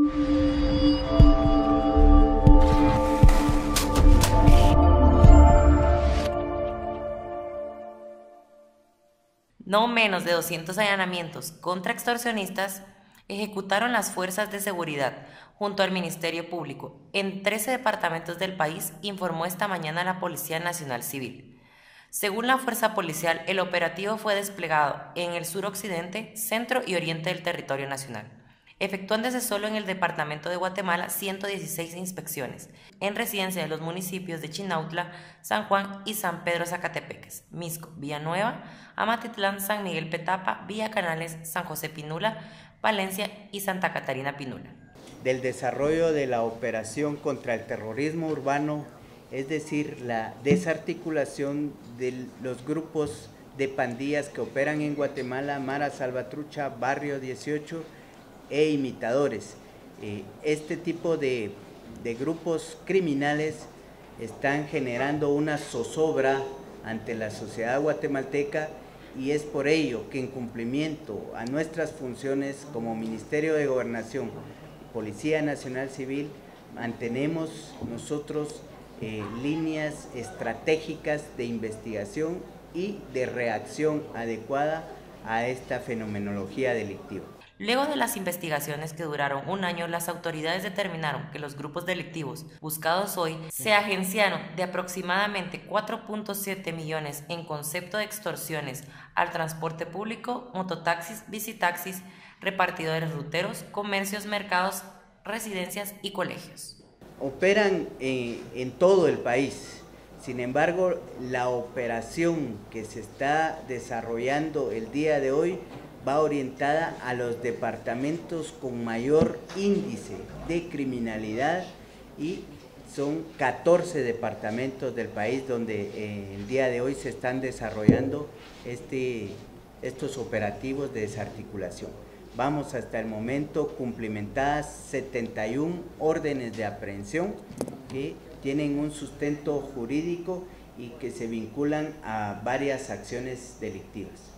No menos de 200 allanamientos contra extorsionistas ejecutaron las fuerzas de seguridad junto al Ministerio Público en 13 departamentos del país, informó esta mañana la Policía Nacional Civil. Según la fuerza policial, el operativo fue desplegado en el suroccidente, centro y oriente del territorio nacional, efectuándose solo en el departamento de Guatemala 116 inspecciones, en residencia de los municipios de Chinautla, San Juan y San Pedro Zacatepeques, Mixco, Villanueva, Amatitlán, San Miguel Petapa, Villa Canales, San José Pinula, Valencia y Santa Catarina Pinula. Del desarrollo de la operación contra el terrorismo urbano, es decir, la desarticulación de los grupos de pandillas que operan en Guatemala, Mara Salvatrucha, Barrio 18 e imitadores. Este tipo de grupos criminales están generando una zozobra ante la sociedad guatemalteca, y es por ello que en cumplimiento a nuestras funciones como Ministerio de Gobernación, Policía Nacional Civil, mantenemos nosotros líneas estratégicas de investigación y de reacción adecuada a esta fenomenología delictiva. Luego de las investigaciones que duraron un año, las autoridades determinaron que los grupos delictivos buscados hoy se agenciaron de aproximadamente 4.7 millones en concepto de extorsiones al transporte público, mototaxis, bicitaxis, repartidores ruteros, comercios, mercados, residencias y colegios. Operan en todo el país. Sin embargo, la operación que se está desarrollando el día de hoy va orientada a los departamentos con mayor índice de criminalidad, y son 14 departamentos del país donde el día de hoy se están desarrollando estos operativos de desarticulación. Vamos hasta el momento cumplimentadas 71 órdenes de aprehensión que tienen un sustento jurídico y que se vinculan a varias acciones delictivas.